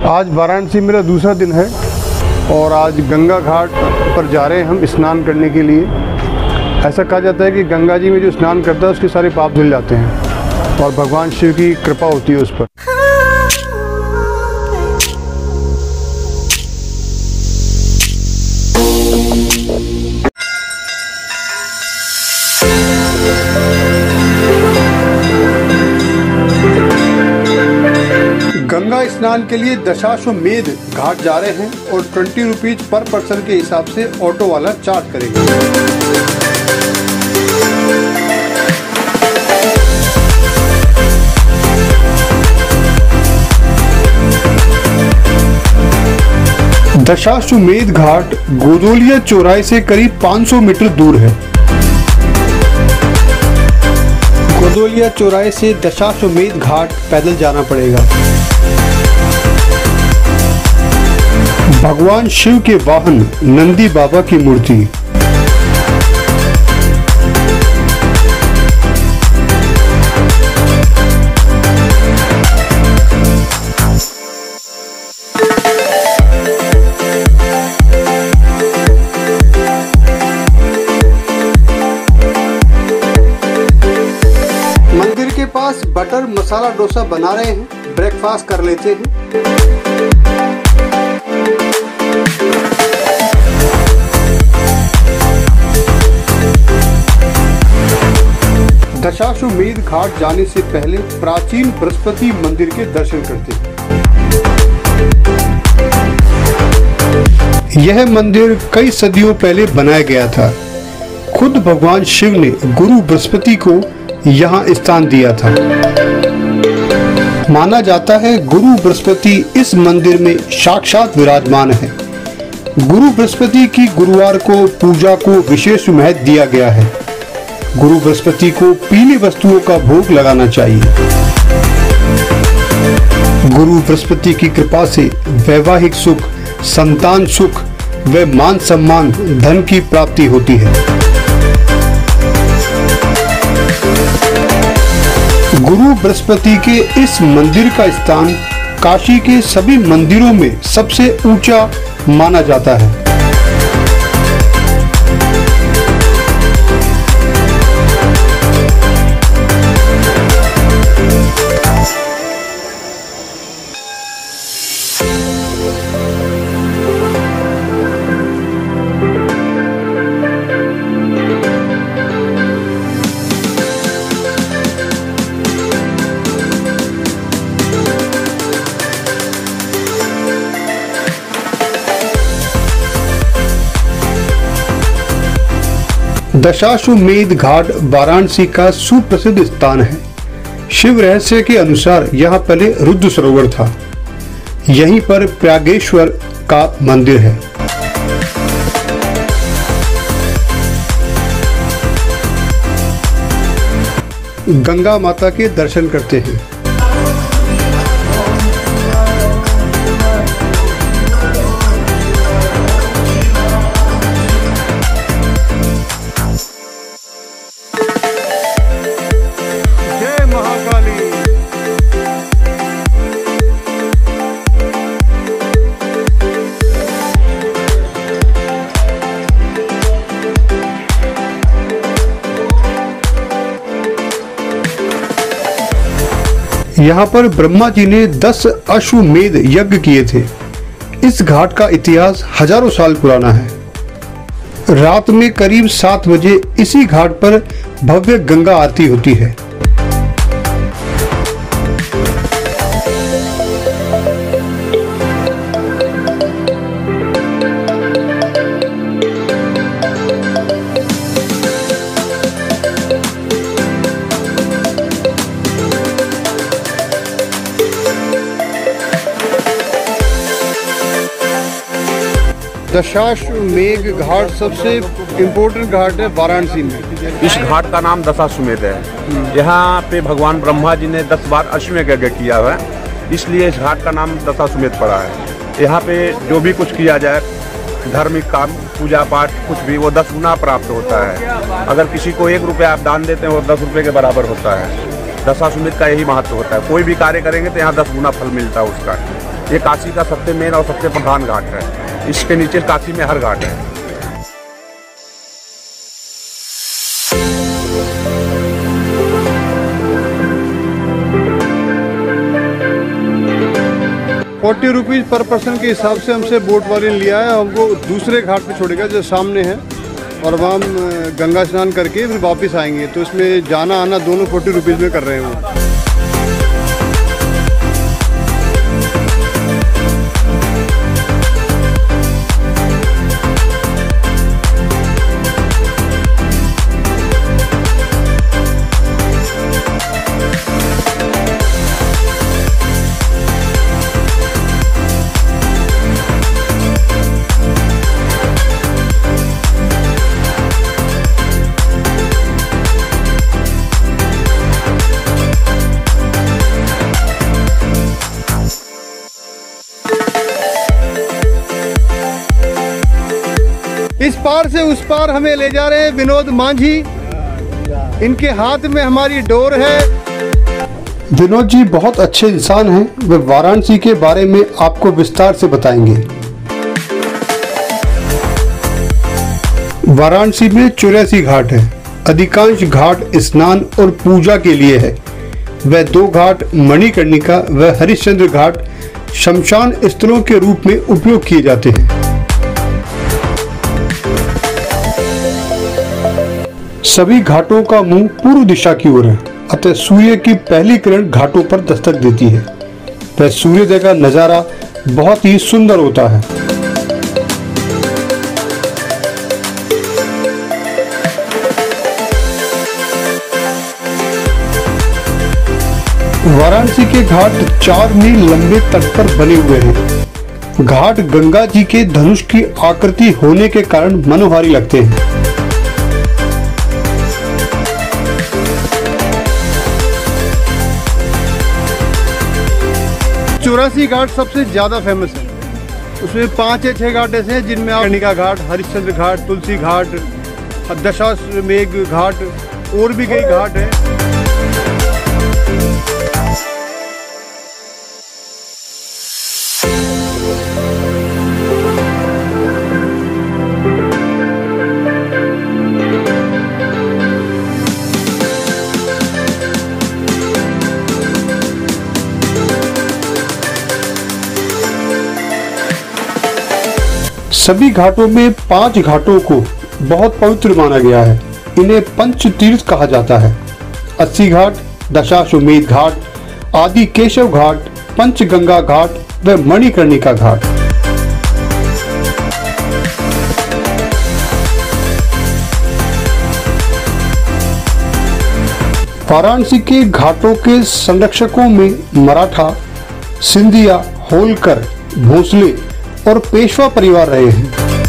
आज वाराणसी मेरा दूसरा दिन है और आज गंगा घाट पर जा रहे हैं हम स्नान करने के लिए। ऐसा कहा जाता है कि गंगा जी में जो स्नान करता है उसके सारे पाप धुल जाते हैं और भगवान शिव की कृपा होती है उस पर। गंगा स्नान के लिए दशाश्वमेध घाट जा रहे हैं और 20 रुपीज पर पर्सन के हिसाब से ऑटो वाला चार्ज करेगा। दशाश्वमेध घाट गोदोलिया चौराहे से करीब 500 मीटर दूर है। गोदोलिया चौराहे से दशाश्वमेध घाट पैदल जाना पड़ेगा। भगवान शिव के वाहन नंदी बाबा की मूर्ति। मंदिर के पास बटर मसाला डोसा बना रहे हैं, ब्रेकफास्ट कर लेते हैं। दशाश्वमेध घाट जाने से पहले प्राचीन बृहस्पति मंदिर के दर्शन करते हैं। यह मंदिर कई सदियों पहले बनाया गया था। खुद भगवान शिव ने गुरु बृहस्पति को यहाँ स्थान दिया था। माना जाता है गुरु बृहस्पति इस मंदिर में साक्षात विराजमान है। गुरु बृहस्पति की गुरुवार को पूजा को विशेष महत्व दिया गया है। गुरु बृहस्पति को पीली वस्तुओं का भोग लगाना चाहिए। गुरु बृहस्पति की कृपा से वैवाहिक सुख, संतान सुख व मान सम्मान, धन की प्राप्ति होती है। गुरु बृहस्पति के इस मंदिर का स्थान काशी के सभी मंदिरों में सबसे ऊंचा माना जाता है। दशाश्वमेध घाट वाराणसी का सुप्रसिद्ध स्थान है। शिव रहस्य के अनुसार यहाँ पहले रुद्र सरोवर था। यहीं पर प्रयागेश्वर का मंदिर है। गंगा माता के दर्शन करते हैं। यहाँ पर ब्रह्मा जी ने 10 अश्वमेध यज्ञ किए थे। इस घाट का इतिहास हजारों साल पुराना है। रात में करीब 7 बजे इसी घाट पर भव्य गंगा आरती होती है। दशाश्वमेध घाट सबसे इम्पोर्टेंट घाट है वाराणसी में। इस घाट का नाम दशाश्वमेध है। यहाँ पे भगवान ब्रह्मा जी ने 10 बार अश्वमेध यज्ञ किया है, इसलिए इस घाट का नाम दशाश्वमेध पड़ा है। यहाँ पे जो भी कुछ किया जाए, धार्मिक काम, पूजा पाठ, कुछ भी, वो 10 गुना प्राप्त होता है। अगर किसी को 1 रुपया आप दान देते हैं वो 10 रुपये के बराबर होता है। दशाश्वमेध का यही महत्व होता है। कोई भी कार्य करेंगे तो यहाँ 10 गुना फल मिलता है उसका। ये काशी का सबसे मेन और सबसे प्रधान घाट है। इसके नीचे काशी में हर घाट है। 40 रुपीज़ पर पर्सन के हिसाब से हमसे बोट वाले ने लिया है। हमको दूसरे घाट पे छोड़ेगा जो सामने है, और वहाँ हम गंगा स्नान करके फिर वापस आएंगे। तो इसमें जाना आना दोनों 40 रुपीज़ में कर रहे हैं वो। इस पार से उस पार हमें ले जा रहे हैं विनोद मांझी। इनके हाथ में हमारी डोर है। विनोद जी बहुत अच्छे इंसान हैं। वे वाराणसी के बारे में आपको विस्तार से बताएंगे। वाराणसी में 84 घाट है। अधिकांश घाट स्नान और पूजा के लिए है। वह 2 घाट मणिकर्णिका व हरिश्चंद्र घाट शमशान स्थलों के रूप में उपयोग किए जाते हैं। सभी घाटों का मुंह पूर्व दिशा की ओर है, अतः सूर्य की पहली किरण घाटों पर दस्तक देती है। वह सूर्योदय का नजारा बहुत ही सुंदर होता है। वाराणसी के घाट 4 मील लंबे तट पर बने हुए हैं। घाट गंगा जी के धनुष की आकृति होने के कारण मनोहारी लगते हैं। 84 घाट सबसे ज्यादा फेमस है। उसमें 5 या 6 घाट ऐसे हैं जिनमें कर्णिका घाट, हरिश्चंद्र घाट, तुलसी घाट, दशाश्वमेध घाट और भी कई घाट हैं। सभी घाटों में 5 घाटों को बहुत पवित्र माना गया है। इन्हें पंच तीर्थ कहा जाता है। 80 घाट, दशाश्वमेध घाट, आदि केशव घाट, पंचगंगा घाट व मणिकर्णिका घाट। वाराणसी के घाटों के संरक्षकों में मराठा, सिंधिया, होलकर, भोसले और पेशवा परिवार रहे हैं।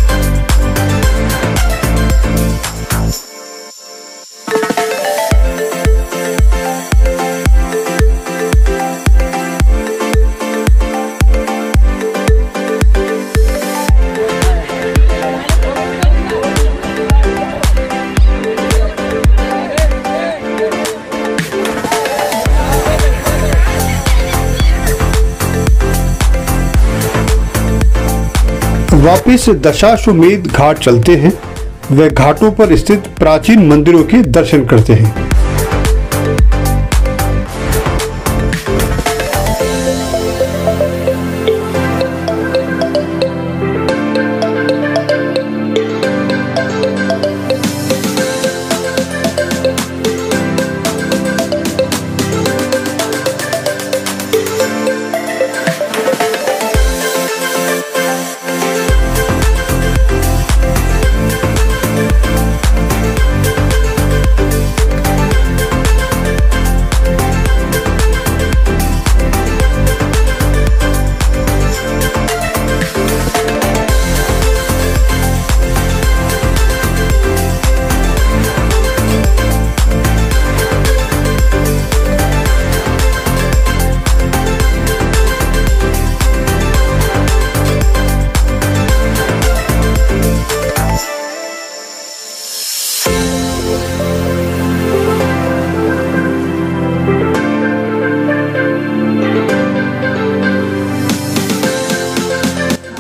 वापिस दशाश्वमेध घाट चलते हैं। वे घाटों पर स्थित प्राचीन मंदिरों के दर्शन करते हैं।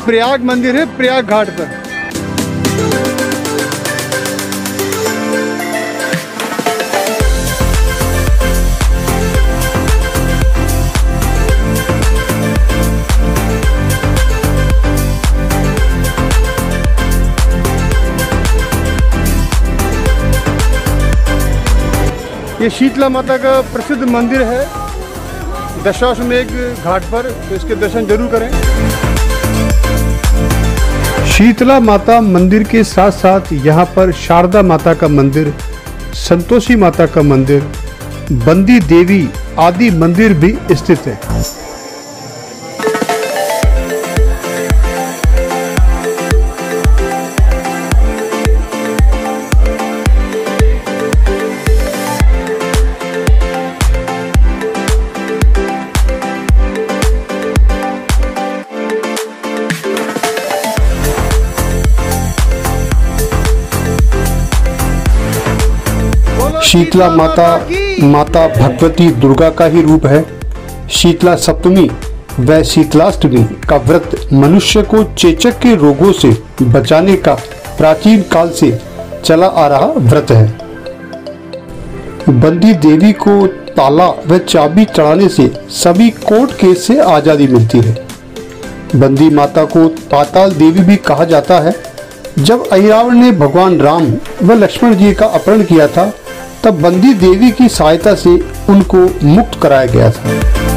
प्रयाग मंदिर है, प्रयाग घाट पर। ये शीतला माता का प्रसिद्ध मंदिर है दशाश्वमेध घाट पर, तो इसके दर्शन जरूर करें। शीतला माता मंदिर के साथ साथ यहाँ पर शारदा माता का मंदिर, संतोषी माता का मंदिर, बंदी देवी आदि मंदिर भी स्थित है। शीतला माता माता भगवती दुर्गा का ही रूप है। शीतला सप्तमी व शीतलाष्टमी का व्रत मनुष्य को चेचक के रोगों से बचाने का प्राचीन काल से चला आ रहा व्रत है। बंदी देवी को ताला व चाबी चढ़ाने से सभी कोर्ट केस से आजादी मिलती है। बंदी माता को पाताल देवी भी कहा जाता है। जब अहिरावण ने भगवान राम व लक्ष्मण जी का अपहरण किया था, तब बंदी देवी की सहायता से उनको मुक्त कराया गया था।